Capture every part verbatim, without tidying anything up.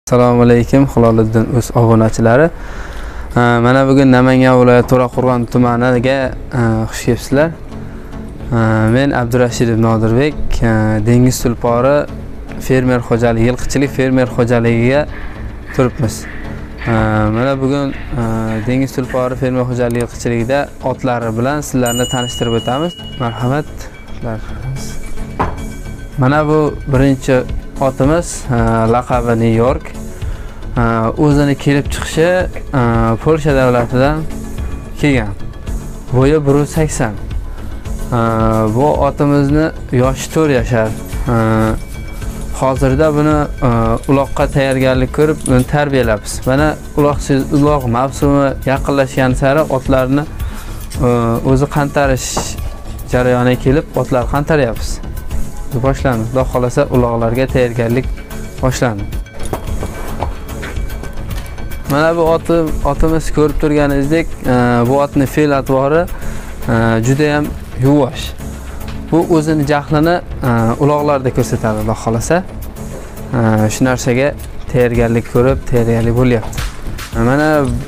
Assalomu alaykum, Hiloliddin o'z obunachilari. Mana bugun Namangan viloyati To'raqo'rg'on tumaniga xush kelibsizlar. Men Abdurashidov Nodirbek, dengiz tulpori fermer xo'jaligi, yilqichilik fermer xo'jaligiga turibmiz. Mana bugun dengiz tulpori fermer xo'jaligi yilqichiligida otlari bilan sizlarni tanishtirib o'tamiz. Marhamat. Mana bu birinchi otimiz, laqabi New York. O'zini kelib chiqishi Polsha davlatidan kelgan. Bo'yi bir yuz sakson. Bu otimizni yoshi to'rt yashar. Hozirda buni uloqqa tayyorgarlik ko'rib, uni tarbiyalabmiz. Mana uloqsiz uloq mavsumi yaqinlashgan sari otlarni o'zi qantarish jarayoniga kelib, otlar qantaryapmiz. Boshlandi. Xudo xolasa uloqlarga tayyorgarlik boshlandi. Mana bu otim, otimiz ko'rib turganingizdek, bu otning fe'l atvori juda ham yuvosh. Bu o'zini jahlini uloqlarda ko'rsatadi, Xudo xolasa. Shu narsaga tayyorgarlik ko'rib, tayyorgarlik bo'lyapti. Mana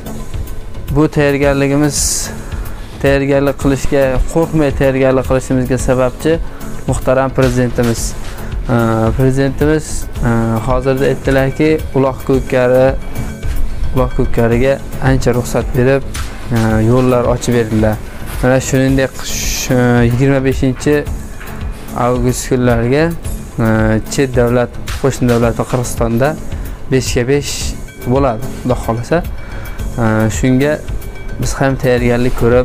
bu tayyorgarligimiz, tayyorgarlik qilishga, qo'rqmay tayyorgarlik qilishimizga sababchi muhtaram prezidentimiz. Prezidentimiz hozirda aytdilarki, uloq ko'kkari uloq ko'kkariga ancha ruxsat berib, yo'llar ochib berdilar. Mana shuningdek yigirma beshinchi avgust kunlariga chet davlat, qo'shni davlati Qirg'izistonda besh ga besh bo'ladi, Xudo xolasa. Shunga biz ham tayyorgarlik ko'rib,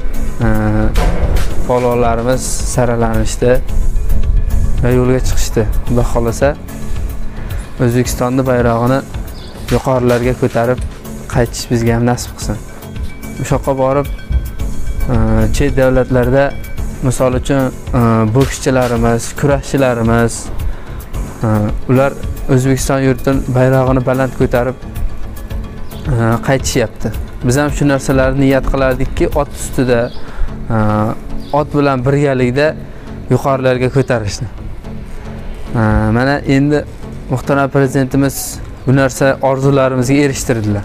polvonlarimiz saralanishdi va yo'lga chiqishdi. Xudo xolasa O'zbekistonning bayrog'ini yuqorilarga ko'tarib qaytish bizga ham nasib qilsin. O'sha yoqqa borib chet davlatlarda misol uchun bokschilarimiz, kurashchilarimiz ular O'zbekiston yurtining bayrog'ini baland ko'tarib qaytishyapti. Biz ham shu narsalarni niyat qilardikki, ot ustida ot bilan birgalikda yuqorilarga ko'tarishni. Mana endi muhtaram prezidentimiz bu narsa orzularimizga erishtirdilar.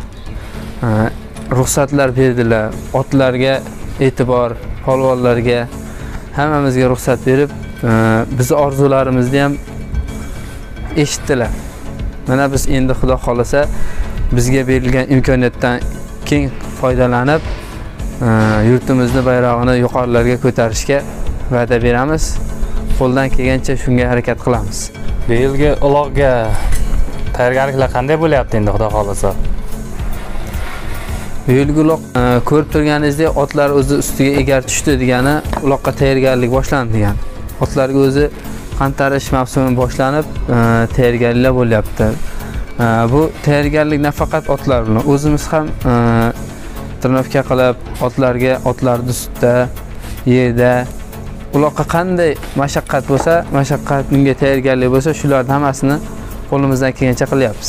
Ruxsatlar berdilar. Otlarga e'tibor, polvonlarga hammamizga ruxsat berib, bizi orzularimizni ham eshitdilar. Mana biz endi Xudo xolasa bizga berilgan imkoniyatdan keng foydalanib, yurtimizning bayrog'ini yuqorilarga ko'tarishga va'da beramiz. Qo'ldan kelgancha shunga harakat qilamiz. Bu yilgi uloqga tayyorgarliklar qanday bo'lyapti endi Xudo xolasa? Bu yilgi uloq ko'rib turganingizdek, otlar o'zi ustiga egar tushdi degani, uloqqa tayyorgarlik boshlandi degani. Otlarga o'zi qantarish mavsumi boshlanib, tayyorgarliklar bo'lyapti. Bu tayyorgarlik nafaqat otlar bilan, o'zimiz ham trenirovka qilib, otlarga, otlarning ustida, yerda uloqqa qanday mashaqqat bo'lsa, mashaqqatga tayyorgarlik bo'lsa, shularning hammasini qo'limizdan kelgancha qilyapmiz.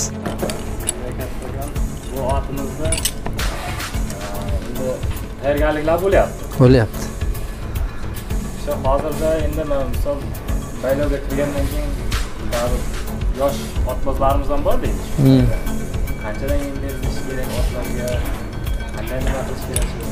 Bu otimizda endi tayyorgarliklar bo'lyapti. Bo'lyapti. Shu hozirda endi misol baylovga kirgandan keyin yosh otbozlarimiz ham bor deydi. Qanchadan yem berish kerak otlarga, qanday nima qilish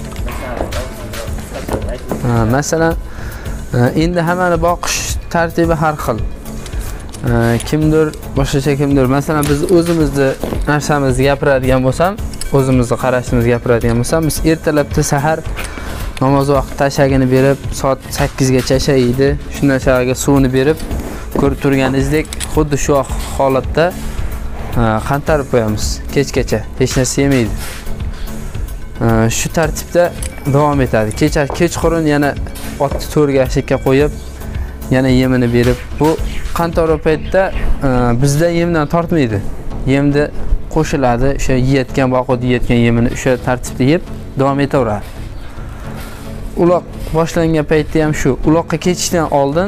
kerak? Masalan, endi hammani boqish tartibi har xil. Kimdir boshqacha, kimdir. Masalan, biz o'zimizni narsamizni gapiradigan bo'lsam, o'zimizni qarashimizni gapiradigan bo'lsam, biz ertalabda sahar namoz vaqti tashagini berib, soat sakkiz gacha shaydi. Shundan shagaga suvni berib, ko'rib turganingizdek, xuddi shu holatda qantarib qo'yamiz kechgacha. Hech narsa yemaydi. Shu tartibda davom etadi. Kecha kechqurun yana otni to'rgashlikka qo'yib, yana yemini berib, bu qantor paytda bizda yemdan tortmaydi. Yemni qo'shiladi, o'sha yeyotgan vaqt yeyotgan yemini o'sha tartibda yeb davom etaveradi. Uloq boshlangan paytda ham shu. Uloqqa ketishdan oldin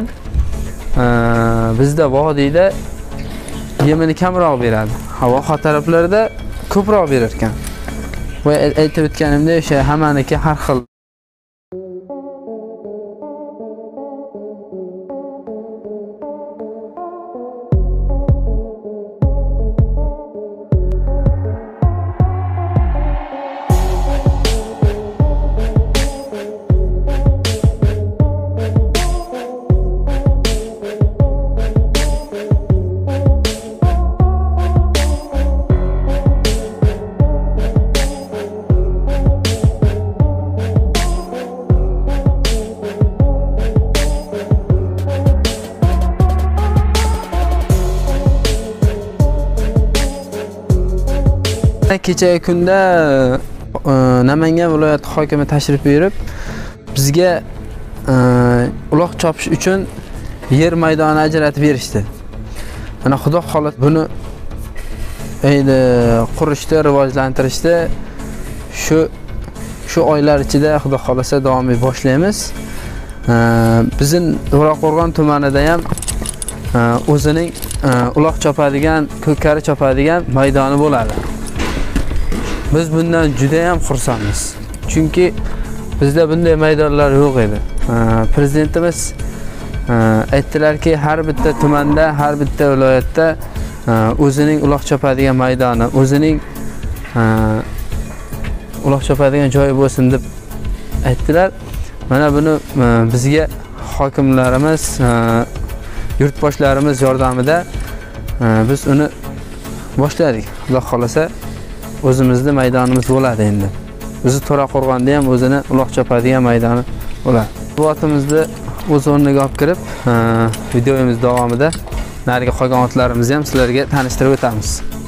bizda vodiyda yemini kamroq beradi. Havo taraflarida ko'proq berar ekan. Va aytib o'tganimdek, o'sha hammaniki har xil. Kechagi kunda Namangan viloyati hokimi tashrif buyurib, bizga uloq chopish uchun yer maydoni ajratib berishdi. Mana xudo xohlasa buni endi qurishni, rivojlantirishni shu shu oylar ichida xudo xohlasa davomiy boshlaymiz. Bizning To'raqo'rg'on tumanida ham o'zining uloq chopadigan, ko'kkari chopadigan maydoni bo'ladi. Biz bundan juda ham xursandmiz. Chunki bizda bunday maydonlar yo'q edi. Prezidentimiz aytdilarki, har bitta tumanda, har bitta viloyatda o'zining uloq chopadigan maydoni, o'zining uloq chopadigan joyi bo'lsin deb aytdilar. Mana buni bizga hokimlarimiz, yurtboshlarimiz yordamida biz uni boshladik. Xudo xolasa o'zimizning maydonimiz bo'ladi endi. Bizi To'raqo'rg'onda ham o'zini uloq chopadigan maydoni bo'ladi. Bu otimizni o'z o'rniga olib kirib, videomiz davomida nariga qolgan otlarimizni ham sizlarga tanishtirib o'tamiz.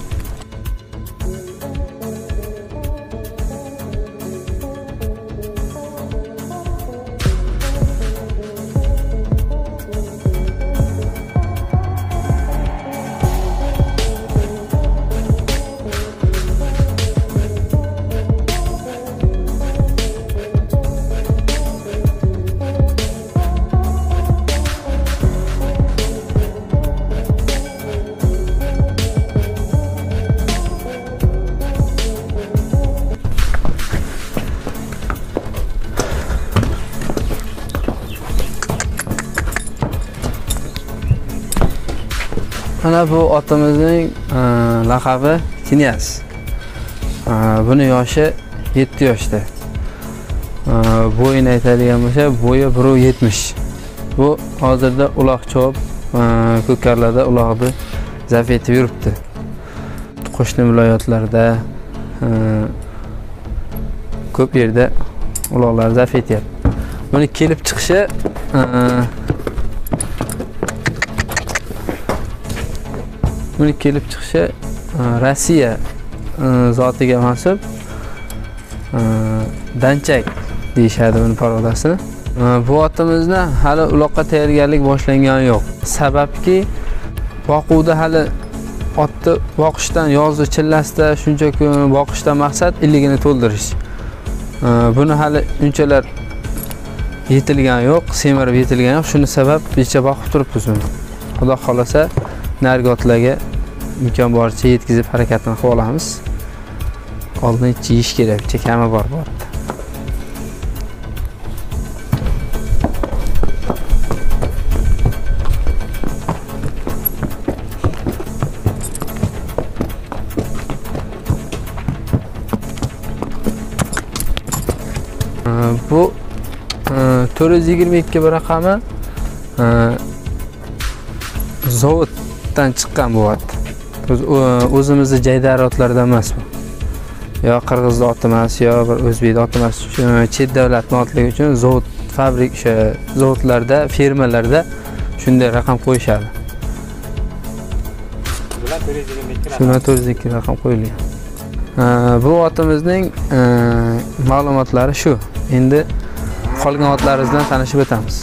Mana bu otimizning laqabi Kinyas. Buni yoshi yetti yoshda. Bo'yini aytadigan bo'lsa, bo'yi bir yetmish. Bu hozirda uloq chop, ko'kkarlarda uloqni zaf etib yuribdi. Qo'shni viloyatlarda ko'p yerda uloqlar zaf etyapti. Buni kelib chiqishi Buni kelib chiqishi Rossiya zotiga mansub danchak deyishadi buni parodasini. Bu otimizni hali uloqqa tayyorgarlik boshlangani yo'q. Sababki boquvda hali otni boqishdan, yozni chillasida shuncha kun boqishdan maqsad illigini to'ldirish. Buni hali unchalar yetilgani yo'q, semirib yetilgani yo'q. Shuni sabab becha boqib turibmiz buni. Xudo xolasa nargi otlarga imkon boricha yetkazib harakatini qilib olamiz. Oldin yeyish kerak, chekami bor bor. Bu to'rt yuz yigirma ikki bir raqami zavoddan chiqqan bu ot. O'zimizning jaydar otlardan emas bu. Yo qirg'iz oti emas, yo bir o'zbek oti emas. Chet davlatning otligi uchun zavod, fabrik, o'sha zavodlarda, fermalarda shunday raqam qo'yishadi. Bular to'rt yuz yigirma ikki raqam. Shuna to'rt yuz ikki raqam qo'yilgan. Bu otimizning ma'lumotlari shu. Endi qolgan otlarimiz bilan tanishib o'tamiz.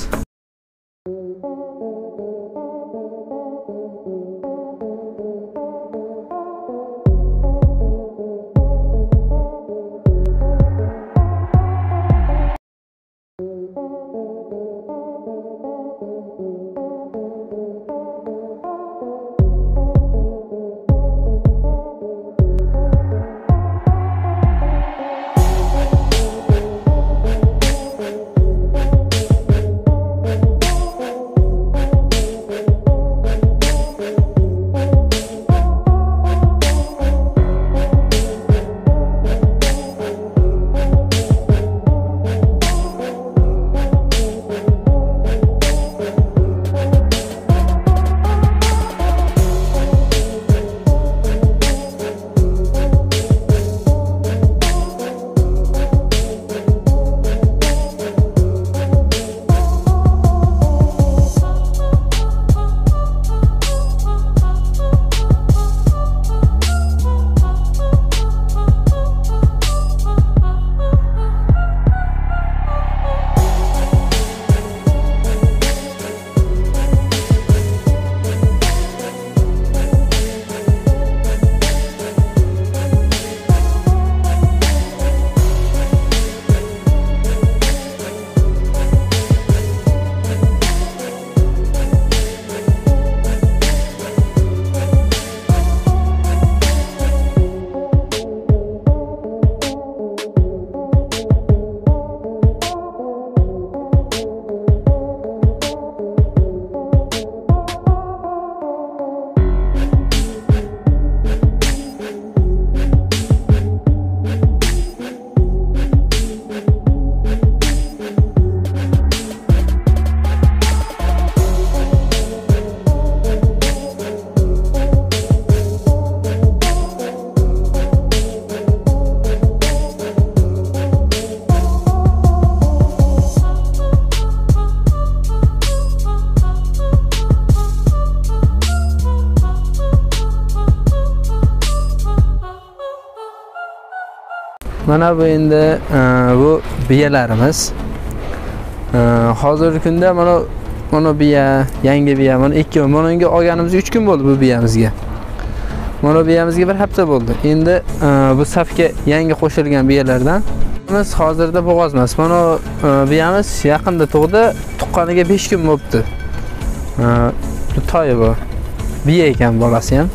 Mana bu endi bu biyalarimiz. Hozirgi kunda mana mana biya, yangi biya, mana ikki mononga olganimizga uch kun bo'ldi bu biyamizga. Mana biyamizga bir hafta bo'ldi. Endi bu safga yangi qo'shilgan biyalardan biz hozirda bo'g'oz emas. Mana biyamiz yaqinda tug'di, tuqqaniga besh kun bo'libdi. Bu toyi bu. Biya ekan bolasi ham.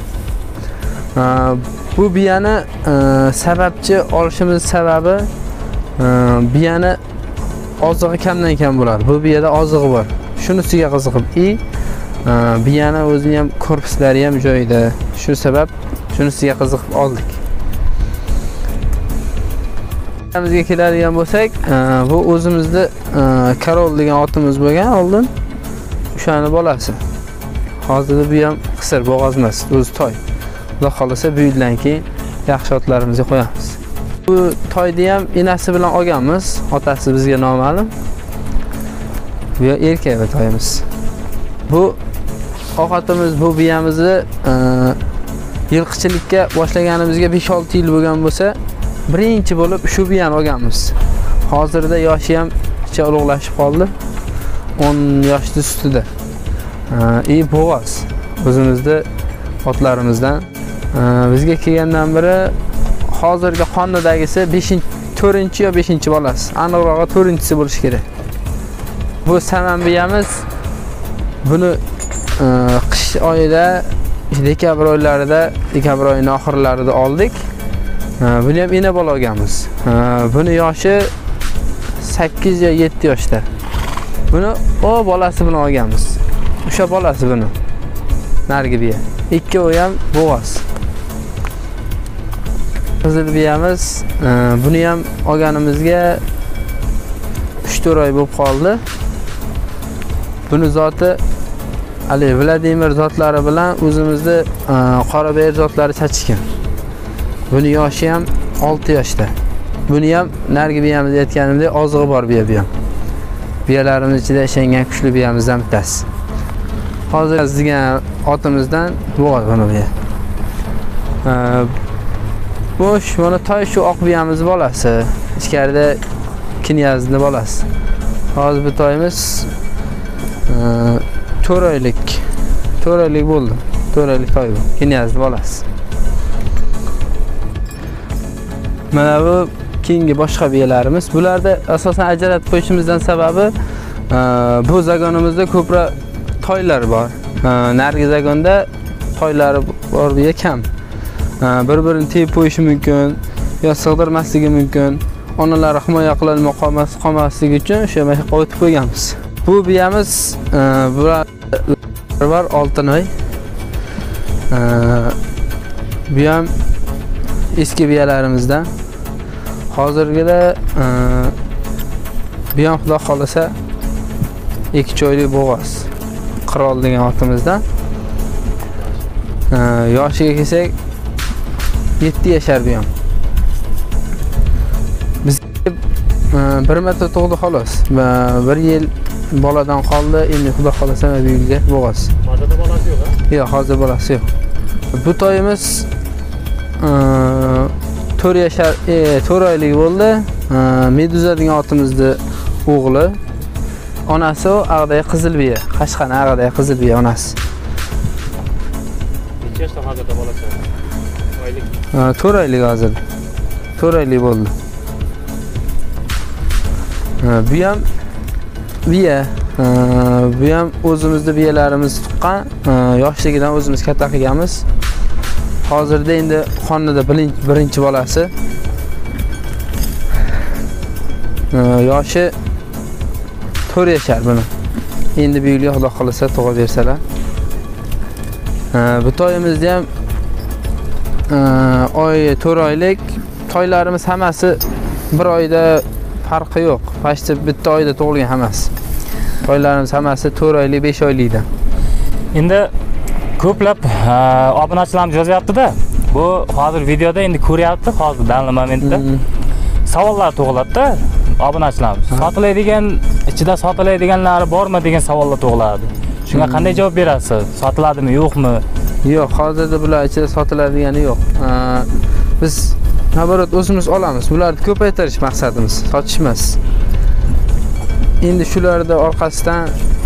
Bu biyani sababchi olishimiz sababi biyani ozig'i kamdan kam bo'ladi. Bu biyada ozig'i bor. Shunisiga qiziqib, i biyani o'zini ham korpuslari ham joyida. Shu sabab shunisiga qiziqib oldik. Bizga keladigan bo'lsak, bu o'zimizda Karol degan otimiz bo'lgan oldin. O'shani bolasi. Hozirda bu ham qisir, bo'g'oz emas, o'zi toy. Xudo xolasa bu yildan keyin yaxshi otlarimizga qo'yamiz. Bu toyni ham enasi bilan olganmiz, otasi bizga noma'lum. Bu erkak va toyimiz. Bu oqatimiz, bu biyamizni yilqichilikka boshlaganimizga besh olti yil bo'lgan bo'lsa, birinchi bo'lib shu biyani olganmiz. Hozirda yoshi ham picha ulug'lashib qoldi. o'n yoshning ustida. Ey bo'g'oz. O'zimizda otlarimizdan bizga kelgandan beri hozirgi qonnidagisi beshinchi, to'rtinchi yo beshinchi bolasi. Aniqrog'i to'rtinchisi bo'lishi kerak. Bu saman biyamiz. Buni qish oyida, dekabr oylarida, dekabr oyining oxirlarida oldik. Buni ham ena bola olganmiz. Buni yoshi sakkiz yo yetti yoshda. Buni o bolasi bilan olganmiz. O'sha bolasi buni. Nargi biya. Ikkovi ham bo'g'oz. Qizil biyamiz, buni ham olganimizga uch to'rt oy bo'lib qoldi. Buni zoti Ali Vladimir zotlari bilan o'zimizda Qoraber zotlari chachishgan. Buni yoshi ham olti yoshda. Buni ham nargi biyamiz aytganimdek ozig'i bor biya biya. Biyalarimiz ichida ishlangan kuchli biyamizdan bittasi. Hozir sizga otimizdan bo'g'oz buni biya. Bu mana toy shu oq biyamiz bolasi. Ichkarida kinyazni bolasi. Hozir bu toyimiz to'rt oylik. to'rt oylik bo'ldi. to'rt oylik toy bu. Kinyazni bolasi. Mana bu keyingi boshqa biyalarimiz. Bularda asosan ajratib qo'yishimizdan sababi bu zagonimizda ko'proq toylar bor. Nargi zagonda toylari bor biya kam. Bir-birini tepib qo'yishi mumkin, yo sig'dirmasligi mumkin. Onalari himoya qilinma qolmasligi uchun o'sha mashqa o'tib qo'yganmiz. Bu biyamiz bular var Oltinoy. Bu ham eski biyalarimizdan. Hozirgida bu ham xudo xolasa ikki choylik bo'g'oz. Qirol degan otimizdan. Yoshiga kelsak yetti yashar bu ham. Biz bir marta tug'di xolos. bir yil boladan qoldi. Endi xudo xolasa bu yilga bo'g'oz. Hozirda bolasi yo'q-a? Yo'q, hozir bolasi yo'q. Bu toyimiz to'rt yashar, to'rt oylik bo'ldi. Meduza degan otimizning o'g'li. Onasi o Ag'day qizil biya. Qashqan Ag'day qizil biya onasi. Necha yoshda hozirda bolasi? Oylik. to'rt oylik hozir. to'rt oylik bo'ldi. Bu ham biya. Bu ham o'zimizning biyalarimiz tuqqan, yoshligidan o'zimiz katta qilganmiz. Hozirda endi xonada birinchi bolasi. Yoshi to'rt yashar buni. Endi bu yilga Xudo xolasa tug'ib bersalar. Bu toyimizda ham oy to'rt oylik. Toylarimiz hammasi bir oyda farqi yo'q. Pashti bitta oyda tug'ilgan hammasi. Toylarimiz hammasi to'rt oylik, besh oylikdan. Endi ko'plab obunachilarimiz yozyapti-da. Bu hozir videoda endi ko'ryapti, hozir damli momentda. Savollar tug'iladi-da obunachilarimiz. Sotiladigan, ichida sotiladiganlari bormi degan savollar tug'iladi. Shunga qanday javob berasiz? Sotiladimi, yo'qmi? Yo'q, hozirda bular ichida sotiladigani yo'q. Biz naborat o'zimiz olamiz. Bularni ko'paytirish maqsadimiz, sotish emas. Endi shularda orqasidan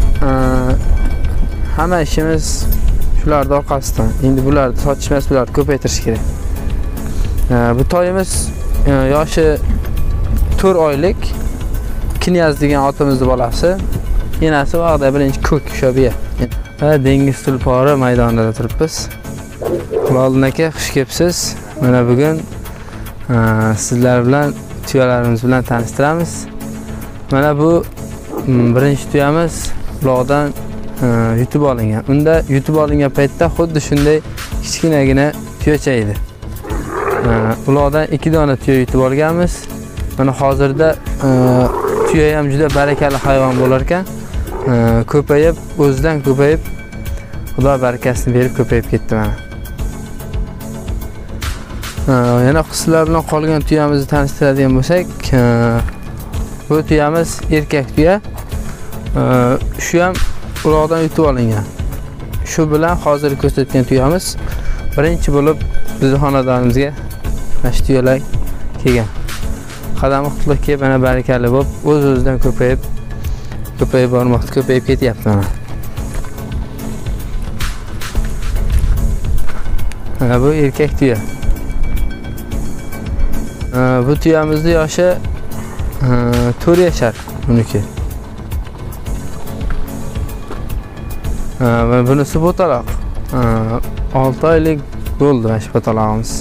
hamma ishimiz shularda orqasidan. Endi bularni sotish emas, bularni ko'paytirish kerak. Bu toyimiz yoshi to'rt oylik. Knyaz degan otimizning bolasi. Enasi vaqtda birinchi ko'k shobiya. Va dengiz tulpori maydonida turibmiz. Xuloldin aka, xush kelibsiz. Mana bugun sizlar bilan tuyalarimiz bilan tanishtiramiz. Mana bu birinchi tuyamiz buloqdan yutib olingan. Unda yutib olingan paytda xuddi shunday kichkinagina tuyacha edi. Buloqdan ikki dona tuya yutib olganmiz. Mana hozirda tuya ham juda barakali hayvon bo'lar ekan. Ko'payib, o'zidan ko'payib, Xudo barakasini berib ko'payib ketdi mana. Yana sizlar bilan qolgan tuyamizni tanishtiradigan bo'lsak, bu tuyamiz erkak tuya. Shu ham uloqdan yutib olingan. Shu bilan hozir ko'rsatgan tuyamiz birinchi bo'lib bizning xonadonimizga mana shu tuyalar kelgan. Qadami qutlug kelib, mana barakali bo'lib, o'z-o'zidan ko'payib, ko'payib bormoqda, ko'payib ketyapti mana. Mana bu erkak tuya. Bu tuyamizning yoshi to'rt yashar uniki. Va bunisi bo'taloq. olti oylik bo'ldi mana shu bo'talog'imiz.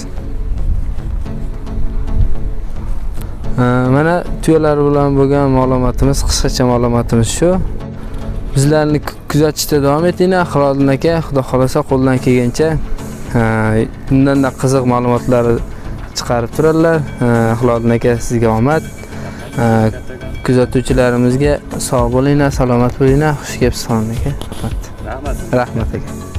Mana tuyalar bilan bo'lgan ma'lumotimiz, qisqacha ma'lumotimiz shu. Bizlarni kuzatishda davom etinglar. Xuloldin aka, xudo xolasa qo'ldan kelgancha bundan-da qiziq ma'lumotlar chiqarib turadilar. Xuloldin aka, sizga omad. Kuzatuvchilarimizga sog' bo'linglar, salomat bo'linglar. Xush kelibsiz Xuloldin aka. Rahmat. Rahmat aka.